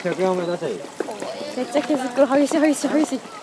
100円おめ出せよ。 めっちゃ毛づくろ激しい激しい激しい。